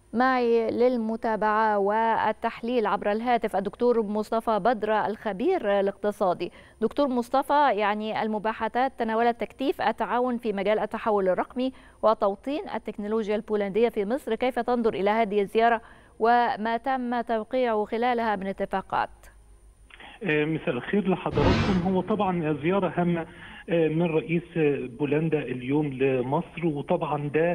معي للمتابعة والتحليل عبر الهاتف الدكتور مصطفى بدر الخبير الاقتصادي. دكتور مصطفى، يعني المباحثات تناولت تكثيف التعاون في مجال التحول الرقمي وتوطين التكنولوجيا البولندية في مصر. كيف تنظر إلى هذه الزيارة وما تم توقيعه خلالها من اتفاقات؟ مساء الخير لحضراتكم. هو طبعا زيارة هامة من رئيس بولندا اليوم لمصر، وطبعا ده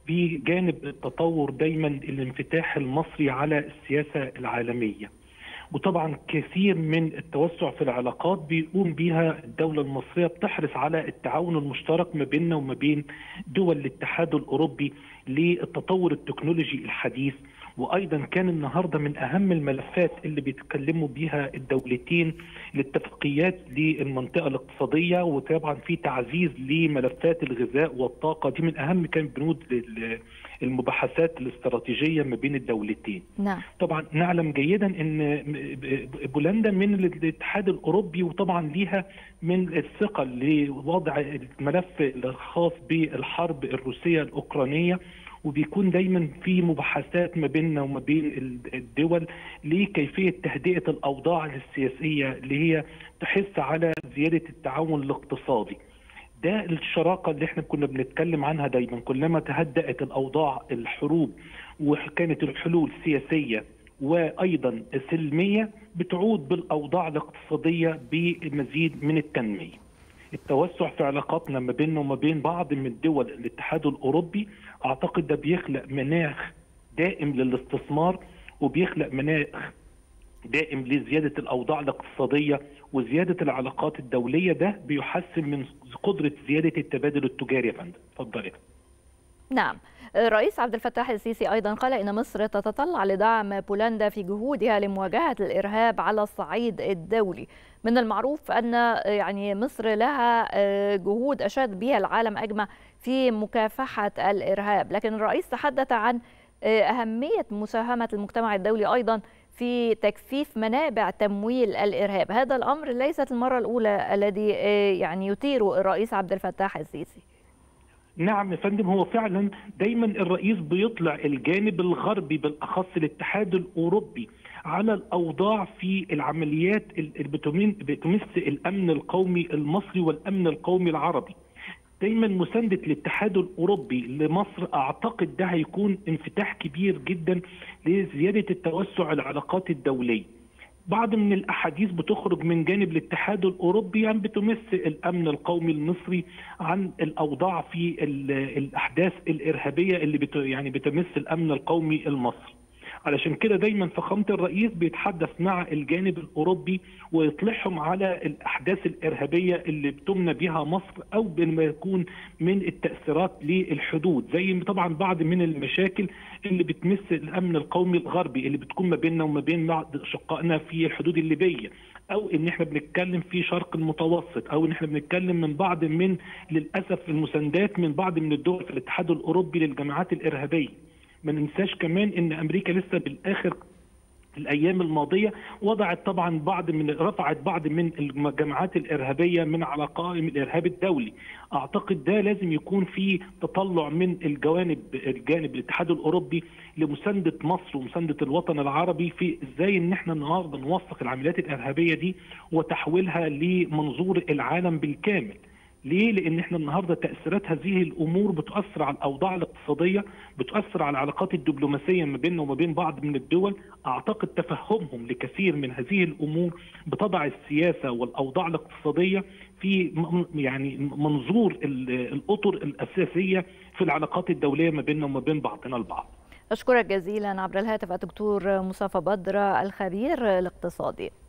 بجانب التطور دايما الانفتاح المصري على السياسة العالمية، وطبعا كثير من التوسع في العلاقات بيقوم بيها الدولة المصرية، بتحرص على التعاون المشترك ما بيننا وما بين دول الاتحاد الأوروبي للتطور التكنولوجي الحديث. وايضا كان النهارده من اهم الملفات اللي بيتكلموا بيها الدولتين الاتفاقيات للمنطقه الاقتصاديه، وطبعا في تعزيز لملفات الغذاء والطاقه. دي من اهم كان بنود المباحثات الاستراتيجيه ما بين الدولتين. نعم. طبعا نعلم جيدا ان بولندا من الاتحاد الاوروبي، وطبعا ليها من الثقه لوضع الملف الخاص بالحرب الروسيه الاوكرانيه، وبيكون دايما في مباحثات ما بيننا وما بين الدول لكيفيه تهدئه الاوضاع السياسيه اللي هي تحث على زياده التعاون الاقتصادي. ده الشراكه اللي احنا كنا بنتكلم عنها دايما، كلما تهدأت الاوضاع الحروب وكانت الحلول سياسيه وايضا سلميه بتعود بالاوضاع الاقتصاديه بمزيد من التنميه. التوسع في علاقاتنا ما بيننا وما بين بعض من دول الاتحاد الأوروبي أعتقد ده بيخلق مناخ دائم للاستثمار، وبيخلق مناخ دائم لزيادة الأوضاع الاقتصادية وزيادة العلاقات الدولية. ده بيحسن من قدرة زيادة التبادل التجاري. يا فندم اتفضلي. نعم. الرئيس عبد الفتاح السيسي أيضا قال إن مصر تتطلع لدعم بولندا في جهودها لمواجهة الإرهاب على الصعيد الدولي. من المعروف أن يعني مصر لها جهود أشاد بها العالم أجمع في مكافحة الإرهاب، لكن الرئيس تحدث عن أهمية مساهمة المجتمع الدولي أيضا في تكثيف منابع تمويل الإرهاب. هذا الأمر ليست المرة الأولى الذي يعني يثيره الرئيس عبد الفتاح السيسي. نعم يا فندم، هو فعلا دايما الرئيس بيطلع الجانب الغربي بالاخص الاتحاد الاوروبي على الاوضاع في العمليات اللي بتمس الامن القومي المصري والامن القومي العربي. دايما مسانده الاتحاد الاوروبي لمصر اعتقد ده هيكون انفتاح كبير جدا لزياده التوسع العلاقات الدوليه. بعض من الاحاديث بتخرج من جانب الاتحاد الاوروبي عن بتمس الامن القومي المصري عن الاوضاع في الاحداث الارهابيه اللي بتمس الامن القومي المصري. علشان كده دايما فخامه الرئيس بيتحدث مع الجانب الاوروبي ويطلعهم على الاحداث الارهابيه اللي بتمنى بها مصر او بما يكون من التاثيرات للحدود، زي طبعا بعض من المشاكل اللي بتمس الامن القومي الغربي اللي بتكون ما بيننا وما بين بعض اشقائنا في الحدود الليبيه، او ان احنا بنتكلم في شرق المتوسط، او ان احنا بنتكلم من بعض من للاسف المساندات من بعض من الدول في الاتحاد الاوروبي للجماعات الارهابيه. ما ننساش كمان ان امريكا لسه بالاخر الايام الماضيه رفعت بعض من الجماعات الارهابيه من على قائمه الارهاب الدولي. اعتقد ده لازم يكون في تطلع من الجانب الاتحاد الاوروبي لمسانده مصر ومسانده الوطن العربي في ازاي ان احنا النهارده نوثق العمليات الارهابيه دي وتحويلها لمنظور العالم بالكامل. ليه؟ لأن احنا النهارده تأثيرات هذه الأمور بتؤثر على الأوضاع الاقتصادية، بتؤثر على العلاقات الدبلوماسية ما بيننا وما بين بعض من الدول. أعتقد تفهمهم لكثير من هذه الأمور بتضع السياسة والأوضاع الاقتصادية في منظور الأطر الأساسية في العلاقات الدولية ما بيننا وما بين بعضنا البعض. أشكرك جزيلا عبر الهاتف الدكتور مصطفى بدر الخبير الاقتصادي.